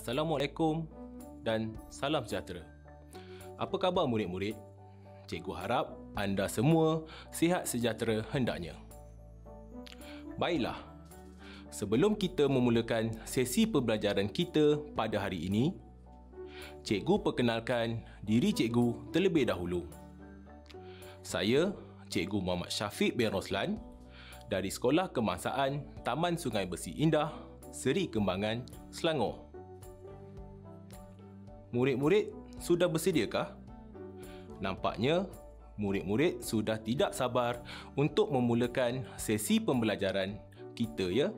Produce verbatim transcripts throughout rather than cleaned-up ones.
Assalamualaikum dan salam sejahtera. Apa khabar murid-murid? Cikgu harap anda semua sihat sejahtera hendaknya. Baiklah, sebelum kita memulakan sesi pembelajaran kita pada hari ini, cikgu perkenalkan diri cikgu terlebih dahulu. Saya, Cikgu Muhammad Syafiq bin Roslan dari Sekolah Kebangsaan Taman Sungai Besi Indah, Seri Kembangan, Selangor. Murid-murid sudah bersediakah? Nampaknya murid-murid sudah tidak sabar untuk memulakan sesi pembelajaran kita, ya.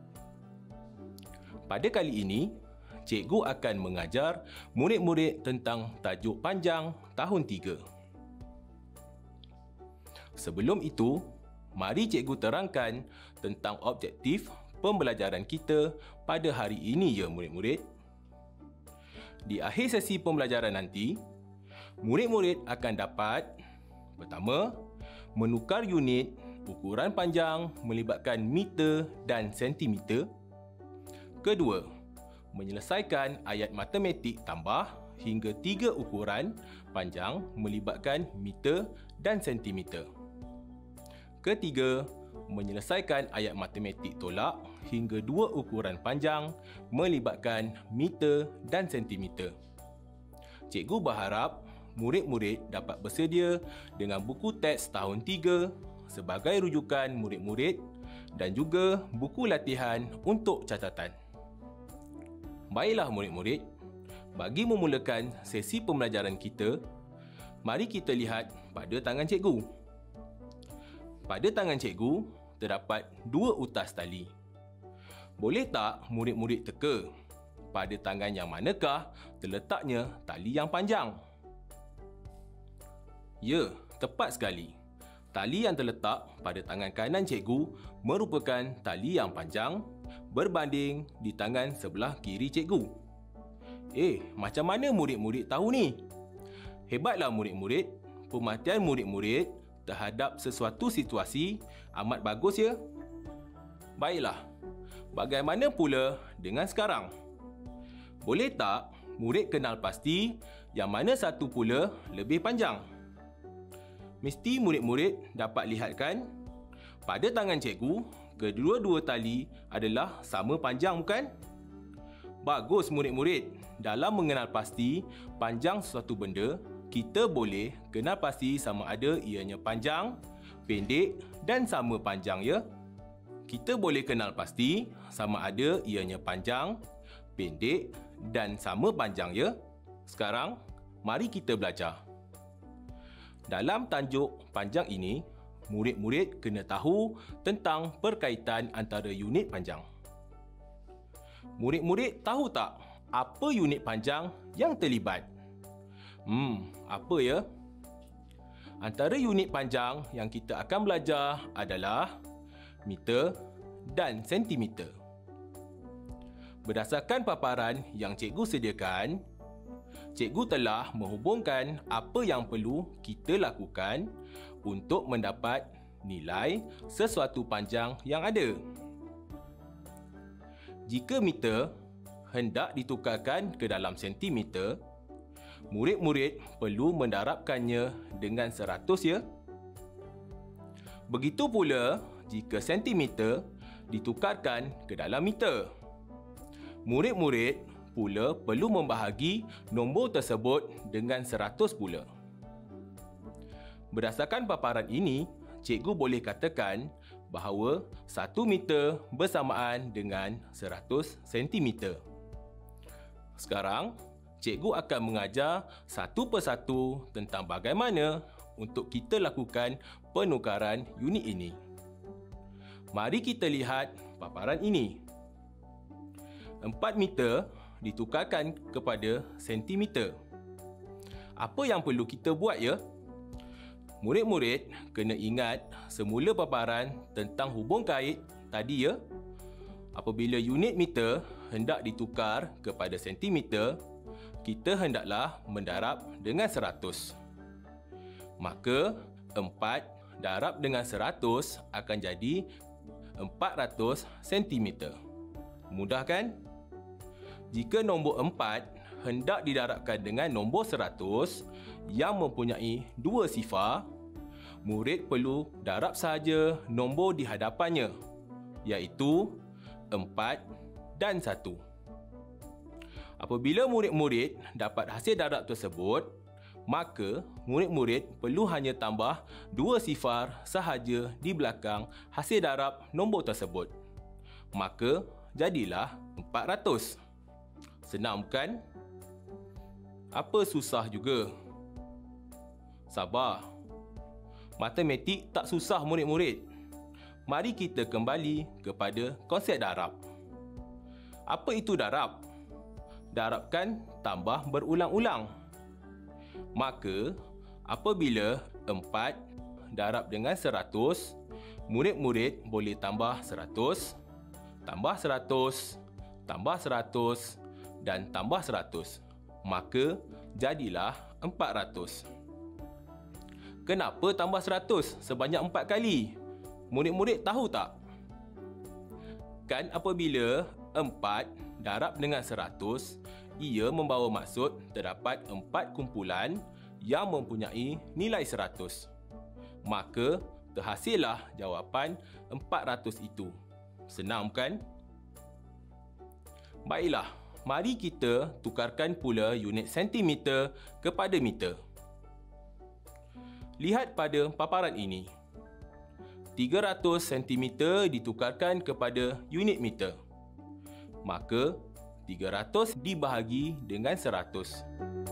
Pada kali ini, cikgu akan mengajar murid-murid tentang tajuk panjang tahun tiga. Sebelum itu, mari cikgu terangkan tentang objektif pembelajaran kita pada hari ini, ya murid-murid. Di akhir sesi pembelajaran nanti, murid-murid akan dapat: pertama, menukar unit ukuran panjang melibatkan meter dan sentimeter. Kedua, menyelesaikan ayat matematik tambah hingga tiga ukuran panjang melibatkan meter dan sentimeter. Ketiga, menyelesaikan ayat matematik tolak hingga dua ukuran panjang melibatkan meter dan sentimeter. Cikgu berharap murid-murid dapat bersedia dengan buku teks tahun tiga sebagai rujukan murid-murid dan juga buku latihan untuk catatan. Baiklah murid-murid, bagi memulakan sesi pembelajaran kita, mari kita lihat pada tangan cikgu. Pada tangan cikgu, terdapat dua utas tali. Boleh tak murid-murid teka pada tangan yang manakah terletaknya tali yang panjang? Ya, tepat sekali. Tali yang terletak pada tangan kanan cikgu merupakan tali yang panjang berbanding di tangan sebelah kiri cikgu. Eh, macam mana murid-murid tahu ni? Hebatlah murid-murid, pemerhatian murid-murid terhadap sesuatu situasi amat bagus, ya. Baiklah, bagaimana pula dengan sekarang? Boleh tak murid kenal pasti yang mana satu pula lebih panjang? Mesti murid-murid dapat lihat kan? Pada tangan cikgu, kedua-dua tali adalah sama panjang, bukan? Bagus murid-murid. Dalam mengenal pasti panjang sesuatu benda, kita boleh kenal pasti sama ada ianya panjang, pendek dan sama panjang, ya. Kita boleh kenal pasti sama ada ianya panjang, pendek dan sama panjang, ya. Sekarang, mari kita belajar. Dalam tajuk panjang ini, murid-murid kena tahu tentang perkaitan antara unit panjang. Murid-murid tahu tak apa unit panjang yang terlibat? Hmm, apa ya? Antara unit panjang yang kita akan belajar adalah meter dan sentimeter. Berdasarkan paparan yang cikgu sediakan, cikgu telah menghubungkan apa yang perlu kita lakukan untuk mendapat nilai sesuatu panjang yang ada. Jika meter hendak ditukarkan ke dalam sentimeter, murid-murid perlu mendarabkannya dengan seratus, ya. Begitu pula jika sentimeter ditukarkan ke dalam meter. Murid-murid pula perlu membahagi nombor tersebut dengan seratus pula. Berdasarkan paparan ini, cikgu boleh katakan bahawa satu meter bersamaan dengan seratus sentimeter. Sekarang, cikgu akan mengajar satu persatu tentang bagaimana untuk kita lakukan penukaran unit ini. Mari kita lihat paparan ini. empat meter ditukarkan kepada sentimeter. Apa yang perlu kita buat, ya? Murid-murid kena ingat semula paparan tentang hubung kait tadi, ya. Apabila unit meter hendak ditukar kepada sentimeter, kita hendaklah mendarab dengan seratus. Maka, empat darab dengan seratus akan jadi empat ratus sentimeter. Mudah kan? jika nombor empat hendak didarabkan dengan nombor seratus yang mempunyai dua sifar, murid perlu darab sahaja nombor di hadapannya, iaitu empat dan satu. Apabila murid-murid dapat hasil darab tersebut, maka murid-murid perlu hanya tambah dua sifar sahaja di belakang hasil darab nombor tersebut. Maka jadilah empat ratus. Senang bukan? Apa susah juga? Sabar. Matematik tak susah murid-murid. Mari kita kembali kepada konsep darab. Apa itu darab? Darabkan tambah berulang-ulang. Maka, apabila empat darab dengan seratus, murid-murid boleh tambah seratus, tambah seratus, tambah seratus dan tambah seratus. Maka, jadilah empat ratus. Kenapa tambah seratus sebanyak empat kali? Murid-murid tahu tak? Kan apabila empat darab dengan seratus, ia membawa maksud terdapat empat kumpulan yang mempunyai nilai seratus. Maka, terhasillah jawapan empat ratus itu. Senang bukan? Baiklah, mari kita tukarkan pula unit sentimeter kepada meter. Lihat pada paparan ini. tiga ratus sentimeter ditukarkan kepada unit meter. Maka, tiga ratus dibahagi dengan seratus.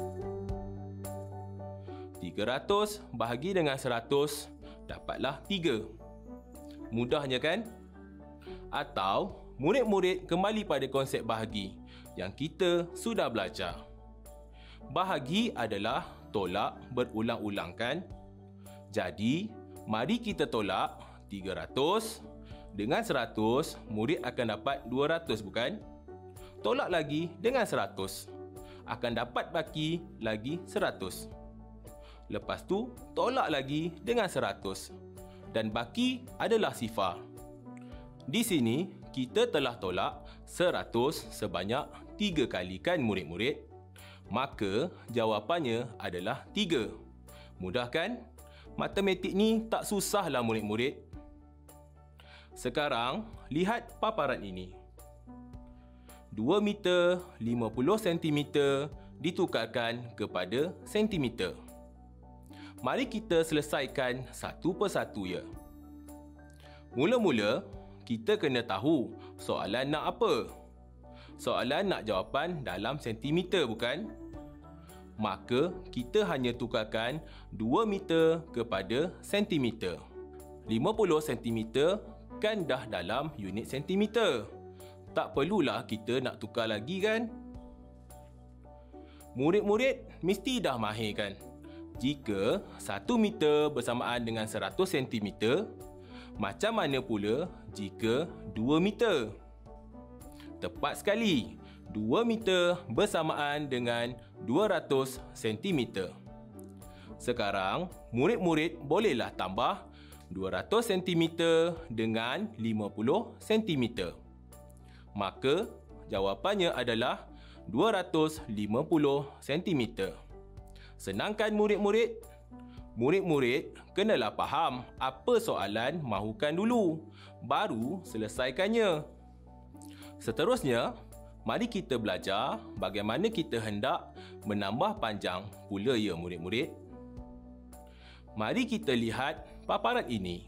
tiga ratus bahagi dengan seratus dapatlah tiga. Mudahnya kan? Atau, murid-murid kembali pada konsep bahagi yang kita sudah belajar. Bahagi adalah tolak berulang-ulang kan? Jadi, mari kita tolak tiga ratus dengan seratus, murid akan dapat dua ratus bukan? Tolak lagi dengan seratus, akan dapat baki lagi seratus. Lepas tu, tolak lagi dengan seratus. Dan baki adalah sifar. Di sini, kita telah tolak seratus sebanyak tiga kali kan murid-murid? Maka, jawapannya adalah tiga. Mudah kan? Matematik ni tak susahlah murid-murid. Sekarang, lihat paparan ini. dua meter lima puluh sentimeter ditukarkan kepada sentimeter. Mari kita selesaikan satu persatu ya. Mula-mula, kita kena tahu soalan nak apa. Soalan nak jawapan dalam sentimeter bukan? Maka, kita hanya tukarkan dua meter kepada sentimeter. lima puluh sentimeter kan dah dalam unit sentimeter. Tak perlulah kita nak tukar lagi kan? Murid-murid mesti dah mahir kan? Jika satu meter bersamaan dengan seratus sentimeter, macam mana pula jika dua meter? Tepat sekali, dua meter bersamaan dengan dua ratus sentimeter. Sekarang, murid-murid bolehlah tambah dua ratus sentimeter dengan lima puluh sentimeter. Maka, jawapannya adalah dua ratus lima puluh sentimeter. Senang kan murid-murid? Murid-murid kenalah faham apa soalan mahukan dulu, baru selesaikannya. Seterusnya, mari kita belajar bagaimana kita hendak menambah panjang pula ya murid-murid. Mari kita lihat paparan ini.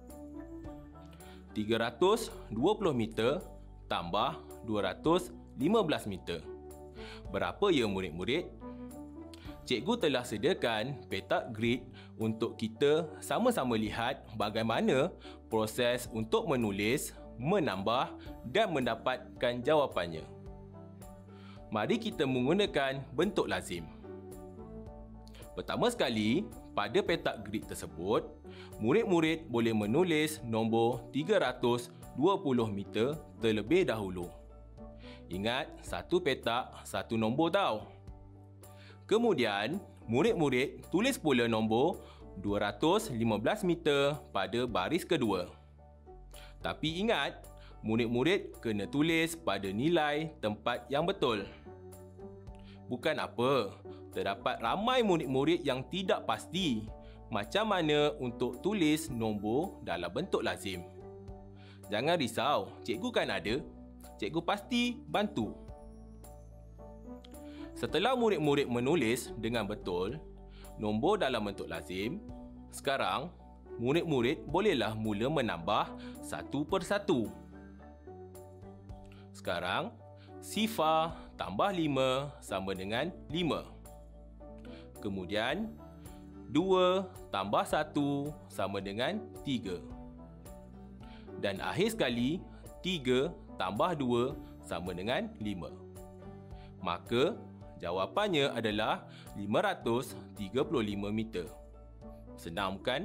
tiga ratus dua puluh meter tambah dua ratus lima belas meter. Berapa ya murid-murid? Cikgu telah sediakan petak grid untuk kita sama-sama lihat bagaimana proses untuk menulis, menambah dan mendapatkan jawapannya. Mari kita menggunakan bentuk lazim. Pertama sekali, pada petak grid tersebut, murid-murid boleh menulis nombor tiga ratus dua puluh meter terlebih dahulu. Ingat, satu petak, satu nombor tau. Kemudian, murid-murid tulis pula nombor dua ratus lima belas meter pada baris kedua. Tapi ingat, murid-murid kena tulis pada nilai tempat yang betul. Bukan apa, terdapat ramai murid-murid yang tidak pasti macam mana untuk tulis nombor dalam bentuk lazim. Jangan risau, cikgu kan ada. Cikgu pasti bantu. Setelah murid-murid menulis dengan betul nombor dalam bentuk lazim, sekarang murid-murid bolehlah mula menambah satu persatu. Sekarang, sifar tambah lima sama dengan lima. Kemudian, dua tambah satu sama dengan tiga. Dan akhir sekali, tiga tambah dua sama dengan lima. Maka, jawapannya adalah lima ratus tiga puluh lima meter. Senang bukan?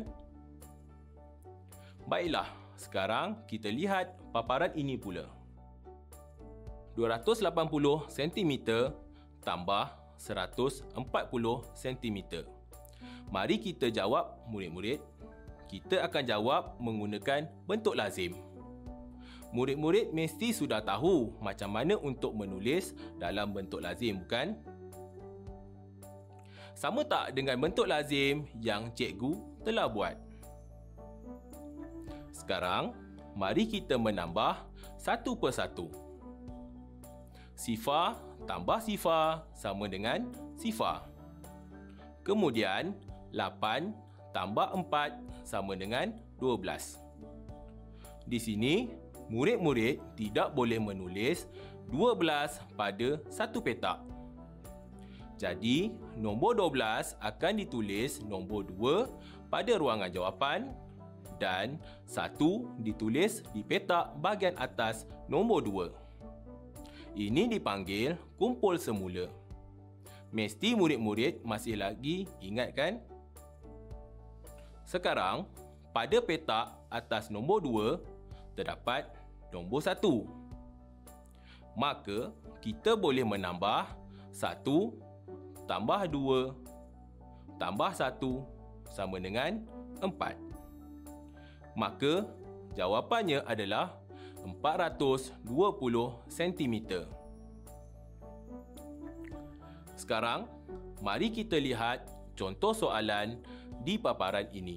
Baiklah, sekarang kita lihat paparan ini pula. dua ratus lapan puluh sentimeter tambah seratus empat puluh sentimeter. Mari kita jawab, murid-murid. Kita akan jawab menggunakan bentuk lazim. Murid-murid mesti sudah tahu macam mana untuk menulis dalam bentuk lazim, bukan? Sama tak dengan bentuk lazim yang cikgu telah buat? Sekarang, mari kita menambah satu persatu. Sifar tambah sifar sama dengan sifar. Kemudian, lapan tambah empat sama dengan dua belas. Di sini, murid-murid tidak boleh menulis dua belas pada satu petak. Jadi, nombor dua belas akan ditulis nombor dua pada ruangan jawapan dan satu ditulis di petak bahagian atas nombor dua. Ini dipanggil kumpul semula. Mesti murid-murid masih lagi ingat kan? Sekarang, pada petak atas nombor dua, terdapat nombor satu. Maka, kita boleh menambah satu tambah dua tambah satu sama dengan empat. Maka, jawapannya adalah empat ratus dua puluh sentimeter. Sekarang, mari kita lihat contoh soalan di paparan ini.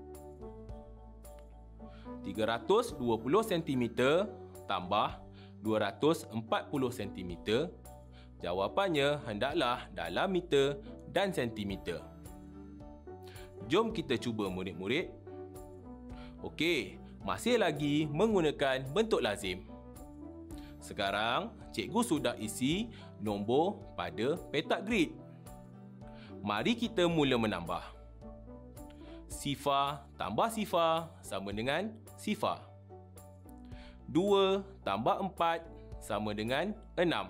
tiga ratus dua puluh sentimeter tambah dua ratus empat puluh sentimeter. Jawapannya hendaklah dalam meter dan sentimeter. Jom kita cuba, murid-murid. Okey, masih lagi menggunakan bentuk lazim. Sekarang, cikgu sudah isi nombor pada petak grid. Mari kita mula menambah. Sifar tambah sifar sama dengan sifar. dua tambah empat sama dengan enam.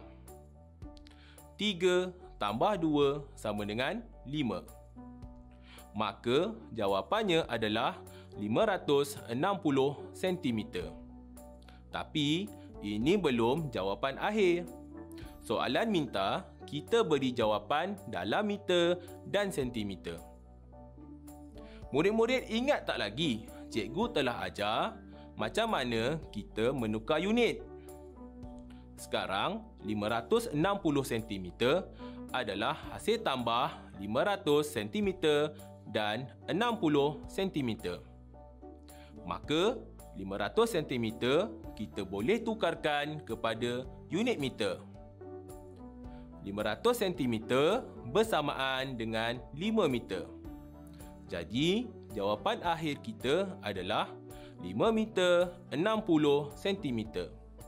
tiga tambah dua sama dengan lima. Maka, jawapannya adalah lima ratus enam puluh sentimeter. Tapi, ini belum jawapan akhir. Soalan minta kita beri jawapan dalam meter dan sentimeter. Murid-murid ingat tak lagi cikgu telah ajar macam mana kita menukar unit? Sekarang, lima ratus enam puluh sentimeter adalah hasil tambah lima ratus sentimeter dan enam puluh sentimeter. Maka, lima ratus sentimeter kita boleh tukarkan kepada unit meter. lima ratus sentimeter bersamaan dengan lima meter. Jadi, jawapan akhir kita adalah lima meter enam puluh sentimeter.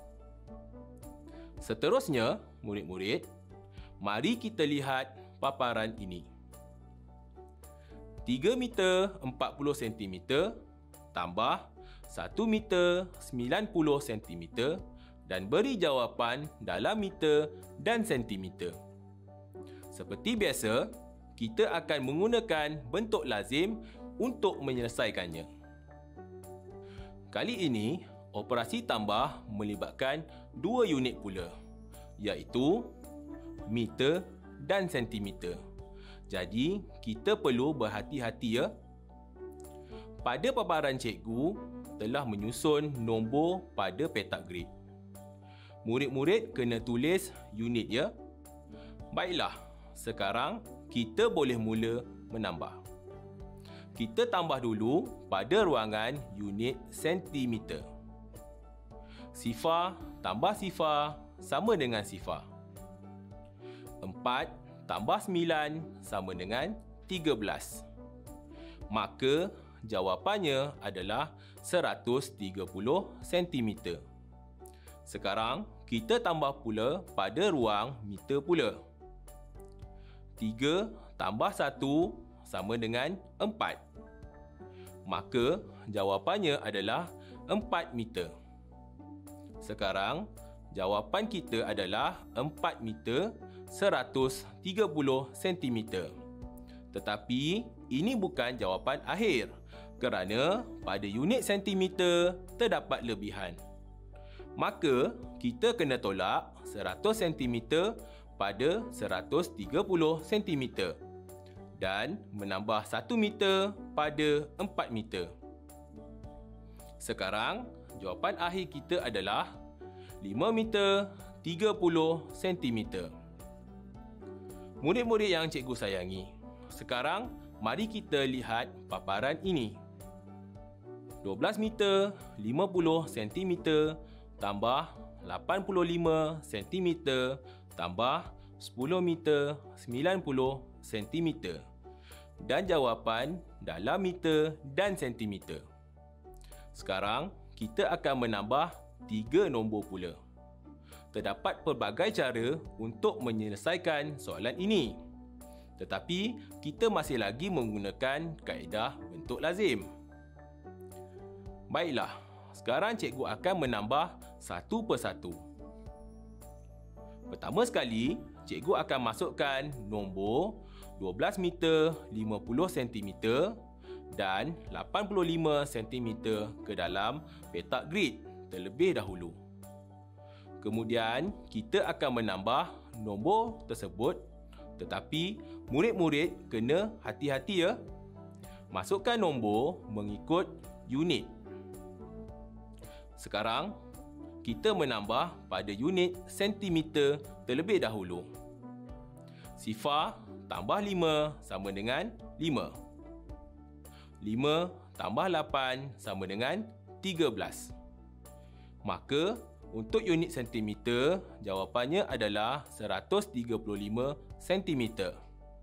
Seterusnya, murid-murid, mari kita lihat paparan ini. tiga meter empat puluh sentimeter tambah satu meter sembilan puluh sentimeter dan beri jawapan dalam meter dan sentimeter. Seperti biasa, kita akan menggunakan bentuk lazim untuk menyelesaikannya. Kali ini, operasi tambah melibatkan dua unit pula, iaitu meter dan sentimeter. Jadi, kita perlu berhati-hati ya. Pada paparan cikgu, telah menyusun nombor pada petak grid. Murid-murid kena tulis unit ya. Baiklah, sekarang kita boleh mula menambah. Kita tambah dulu pada ruangan unit sentimeter. Sifar tambah sifar sama dengan sifar. empat tambah sembilan sama dengan tiga belas. Maka jawapannya adalah seratus tiga puluh sentimeter. Sekarang kita tambah pula pada ruang meter pula. tiga tambah satu sama dengan empat. Maka jawapannya adalah empat meter. Sekarang jawapan kita adalah empat meter seratus tiga puluh sentimeter. Tetapi ini bukan jawapan akhir kerana pada unit sentimeter terdapat lebihan. Maka kita kena tolak seratus sentimeter pada seratus tiga puluh sentimeter dan menambah satu meter pada empat meter. Sekarang jawapan akhir kita adalah lima meter tiga puluh sentimeter. Murid-murid yang cikgu sayangi, sekarang mari kita lihat paparan ini. dua belas meter lima puluh sentimeter tambah lapan puluh lima sentimeter tambah sepuluh meter sembilan puluh sentimeter. Dan jawapan dalam meter dan sentimeter. Sekarang kita akan menambah tiga nombor pula. Terdapat pelbagai cara untuk menyelesaikan soalan ini. Tetapi kita masih lagi menggunakan kaedah bentuk lazim. Baiklah, sekarang cikgu akan menambah satu persatu. Pertama sekali, cikgu akan masukkan nombor dua belas meter lima puluh sentimeter dan lapan puluh lima sentimeter ke dalam petak grid terlebih dahulu. Kemudian, kita akan menambah nombor tersebut, tetapi murid-murid kena hati-hati ya. Masukkan nombor mengikut unit. Sekarang, kita menambah pada unit sentimeter terlebih dahulu. Sifar tambah lima sama dengan lima. lima tambah lapan sama dengan tiga belas. Maka, untuk unit sentimeter, jawapannya adalah seratus tiga puluh lima sentimeter.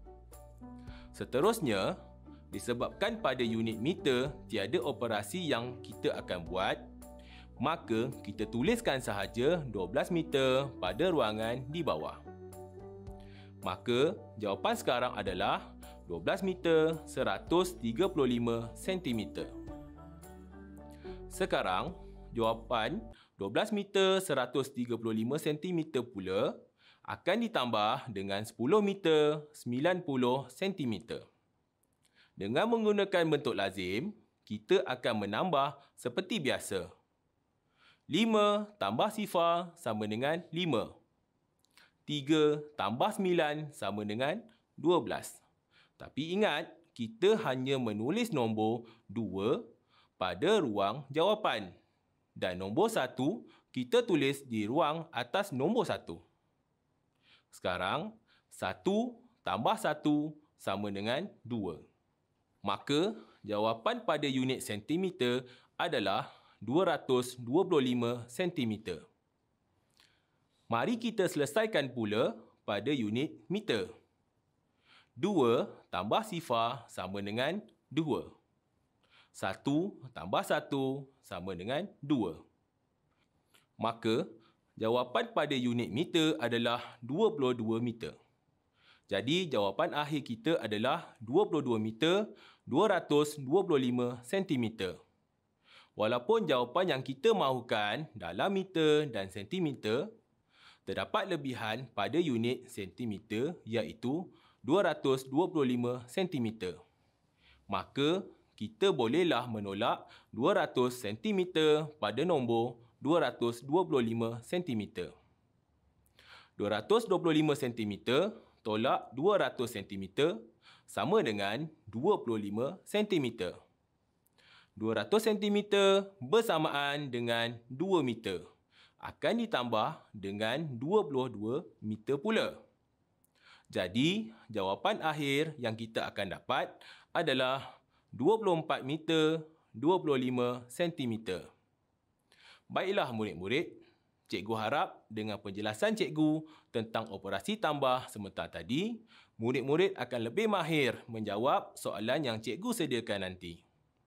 Seterusnya, disebabkan pada unit meter tiada operasi yang kita akan buat, maka kita tuliskan sahaja dua belas meter pada ruangan di bawah. Maka, jawapan sekarang adalah dua belas meter seratus tiga puluh lima sentimeter. Sekarang, jawapan dua belas meter seratus tiga puluh lima sentimeter pula akan ditambah dengan sepuluh meter sembilan puluh sentimeter. Dengan menggunakan bentuk lazim, kita akan menambah seperti biasa. lima tambah sifar sama dengan lima. tiga tambah sembilan sama dengan dua belas. Tapi ingat, kita hanya menulis nombor dua pada ruang jawapan. Dan nombor satu, kita tulis di ruang atas nombor satu. Sekarang, satu tambah satu sama dengan dua. Maka, jawapan pada unit sentimeter adalah dua ratus dua puluh lima sentimeter. Mari kita selesaikan pula pada unit meter. dua tambah sifar sama dengan dua. satu tambah satu sama dengan dua. Maka, jawapan pada unit meter adalah dua puluh dua meter. Jadi, jawapan akhir kita adalah dua puluh dua meter dua ratus dua puluh lima sentimeter. Walaupun jawapan yang kita mahukan dalam meter dan sentimeter, terdapat lebihan pada unit sentimeter iaitu dua ratus dua puluh lima sentimeter. Maka, kita bolehlah menolak dua ratus sentimeter pada nombor dua ratus dua puluh lima sentimeter. dua ratus dua puluh lima sentimeter tolak dua ratus sentimeter sama dengan dua puluh lima sentimeter. dua ratus sentimeter bersamaan dengan dua meter. Akan ditambah dengan dua puluh dua meter pula. Jadi, jawapan akhir yang kita akan dapat adalah dua puluh empat meter dua puluh lima sentimeter. Baiklah murid-murid, cikgu harap dengan penjelasan cikgu tentang operasi tambah sebentar tadi, murid-murid akan lebih mahir menjawab soalan yang cikgu sediakan nanti.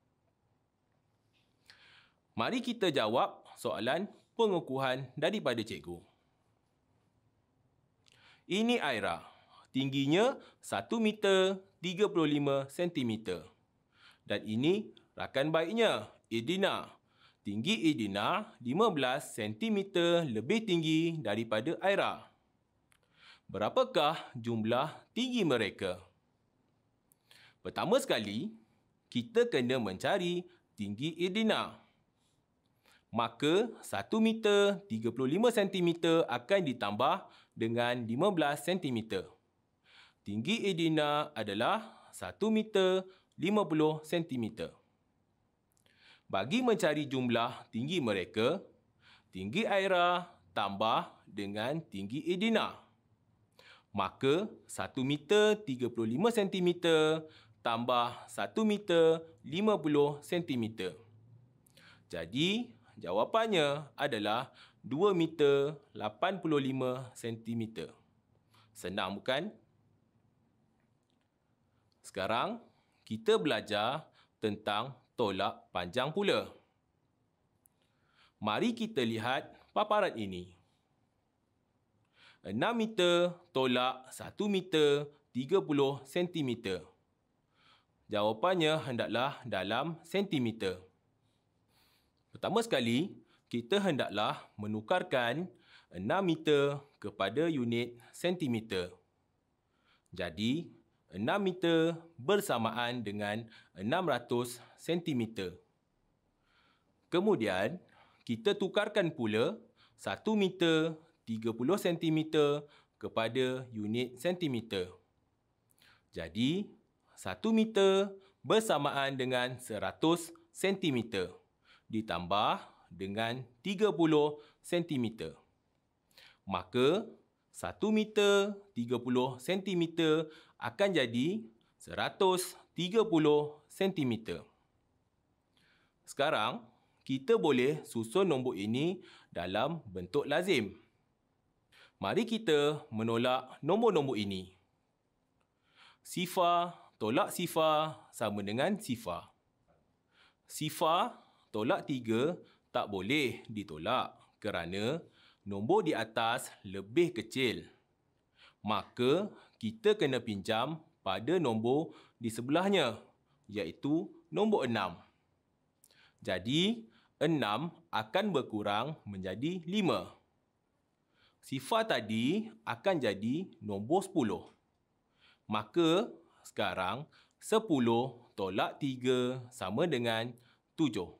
Mari kita jawab soalan pengukuhan daripada cikgu. Ini Aira. Tingginya satu meter tiga puluh lima sentimeter. Dan ini rakan baiknya, Edina. Tinggi Edina lima belas sentimeter lebih tinggi daripada Aira. Berapakah jumlah tinggi mereka? Pertama sekali, kita kena mencari tinggi Edina. Maka satu meter tiga puluh lima sentimeter akan ditambah dengan lima belas sentimeter. Tinggi Edina adalah satu meter lima puluh sentimeter. Bagi mencari jumlah tinggi mereka, tinggi Aira tambah dengan tinggi Edina. Maka satu meter tiga puluh lima sentimeter tambah satu meter lima puluh sentimeter. Jadi, jawapannya adalah dua meter lapan puluh lima sentimeter. Senang bukan? Sekarang, kita belajar tentang tolak panjang pula. Mari kita lihat paparan ini. enam meter tolak satu meter tiga puluh sentimeter. Jawapannya hendaklah dalam sentimeter. Pertama sekali, kita hendaklah menukarkan enam meter kepada unit sentimeter. Jadi, enam meter bersamaan dengan enam ratus sentimeter. Kemudian, kita tukarkan pula satu meter tiga puluh sentimeter kepada unit sentimeter. Jadi, satu meter bersamaan dengan seratus sentimeter. Ditambah dengan tiga puluh sentimeter. Maka, satu meter tiga puluh sentimeter akan jadi seratus tiga puluh sentimeter. Sekarang, kita boleh susun nombor ini dalam bentuk lazim. Mari kita menolak nombor-nombor ini. Sifar tolak sifar sama dengan sifar. Sifar tolak tiga tak boleh ditolak kerana nombor di atas lebih kecil. Maka, kita kena pinjam pada nombor di sebelahnya, iaitu nombor enam. Jadi, enam akan berkurang menjadi lima. Sifar tadi akan jadi nombor sepuluh. Maka, sekarang sepuluh tolak tiga sama dengan tujuh.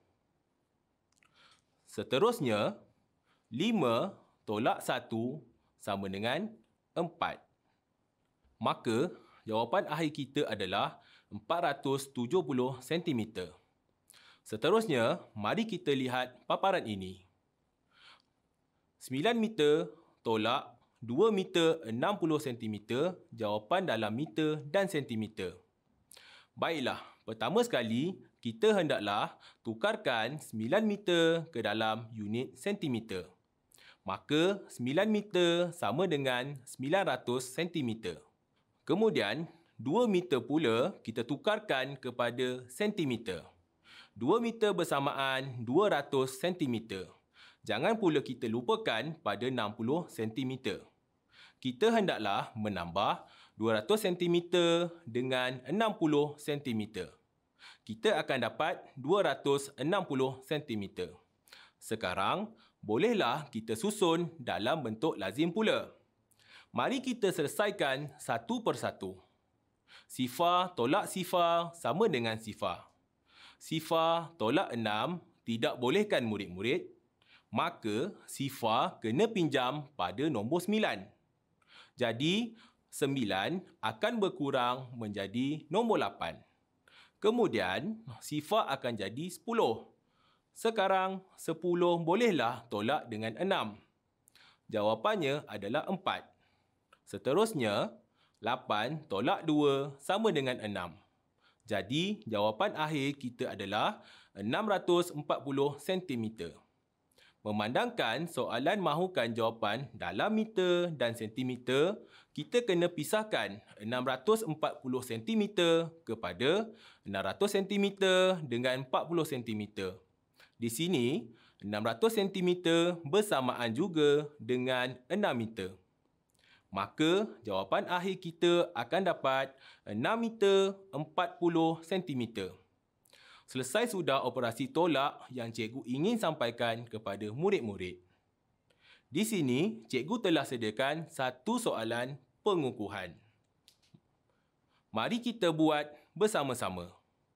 Seterusnya, lima tolak satu sama dengan empat. Maka, jawapan akhir kita adalah empat ratus tujuh puluh sentimeter. Seterusnya, mari kita lihat paparan ini. sembilan meter tolak dua meter enam puluh sentimeter, jawapan dalam meter dan sentimeter. Baiklah, pertama sekali, kita hendaklah tukarkan sembilan meter ke dalam unit sentimeter. Maka, sembilan meter sama dengan sembilan ratus sentimeter. Kemudian, dua meter pula kita tukarkan kepada sentimeter. dua meter bersamaan dua ratus sentimeter. Jangan pula kita lupakan pada enam puluh sentimeter. Kita hendaklah menambah dua ratus sentimeter dengan enam puluh sentimeter. Kita akan dapat dua ratus enam puluh sentimeter. Sekarang, bolehlah kita susun dalam bentuk lazim pula. Mari kita selesaikan satu persatu. Sifar tolak sifar sama dengan sifar. Sifar tolak enam tidak bolehkan murid-murid. Maka, sifar kena pinjam pada nombor sembilan. Jadi, sembilan akan berkurang menjadi nombor lapan. Kemudian, sifar akan jadi sepuluh. Sekarang, sepuluh bolehlah tolak dengan enam. Jawapannya adalah empat. Seterusnya, lapan tolak dua sama dengan enam. Jadi, jawapan akhir kita adalah enam ratus empat puluh sentimeter. Memandangkan soalan mahukan jawapan dalam meter dan sentimeter, kita kena pisahkan enam ratus empat puluh sentimeter kepada enam ratus sentimeter dengan empat puluh sentimeter. Di sini, enam ratus sentimeter bersamaan juga dengan enam meter. Maka, jawapan akhir kita akan dapat enam meter empat puluh sentimeter. Selesai sudah operasi tolak yang cikgu ingin sampaikan kepada murid-murid. Di sini, cikgu telah sediakan satu soalan pengukuhan. Mari kita buat bersama-sama.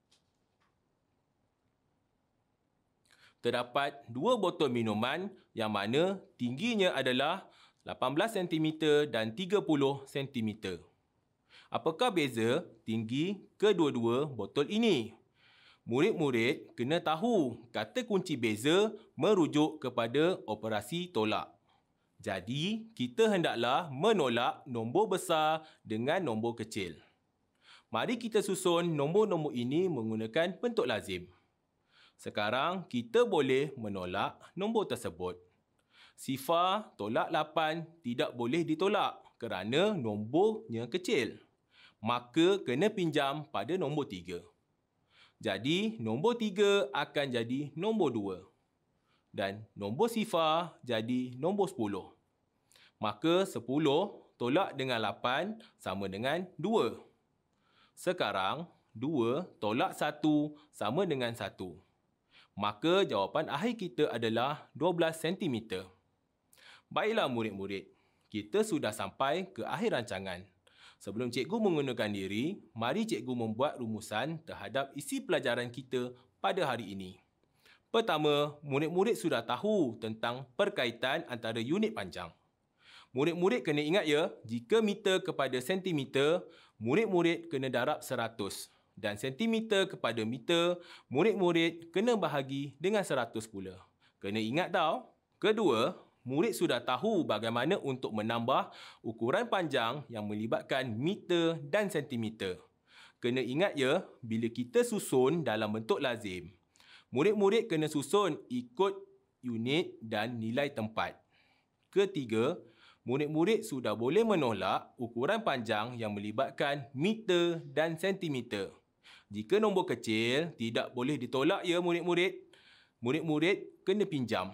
Terdapat dua botol minuman yang mana tingginya adalah lapan belas sentimeter dan tiga puluh sentimeter. Apakah beza tinggi kedua-dua botol ini? Murid-murid kena tahu kata kunci beza merujuk kepada operasi tolak. Jadi, kita hendaklah menolak nombor besar dengan nombor kecil. Mari kita susun nombor-nombor ini menggunakan bentuk lazim. Sekarang, kita boleh menolak nombor tersebut. Sifar tolak lapan tidak boleh ditolak kerana nombornya kecil. Maka, kena pinjam pada nombor tiga. Jadi, nombor tiga akan jadi nombor dua. Dan nombor sifar jadi nombor sepuluh. Maka, sepuluh tolak dengan lapan sama dengan dua. Sekarang, dua tolak satu sama dengan satu. Maka, jawapan akhir kita adalah dua belas sentimeter. Baiklah murid-murid, kita sudah sampai ke akhir rancangan. Sebelum cikgu mengundurkan diri, mari cikgu membuat rumusan terhadap isi pelajaran kita pada hari ini. Pertama, murid-murid sudah tahu tentang perkaitan antara unit panjang. Murid-murid kena ingat ya, jika meter kepada sentimeter, murid-murid kena darab seratus. Dan sentimeter kepada meter, murid-murid kena bahagi dengan seratus pula. Kena ingat tau. Kedua, murid sudah tahu bagaimana untuk menambah ukuran panjang yang melibatkan meter dan sentimeter. Kena ingat ya, bila kita susun dalam bentuk lazim, murid-murid kena susun ikut unit dan nilai tempat. Ketiga, murid-murid sudah boleh menolak ukuran panjang yang melibatkan meter dan sentimeter. Jika nombor kecil, tidak boleh ditolak ya murid-murid. Murid-murid kena pinjam.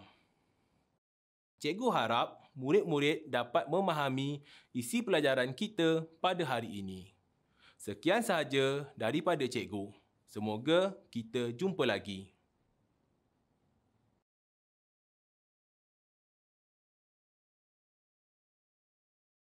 Cikgu harap murid-murid dapat memahami isi pelajaran kita pada hari ini. Sekian sahaja daripada cikgu. Semoga kita jumpa lagi.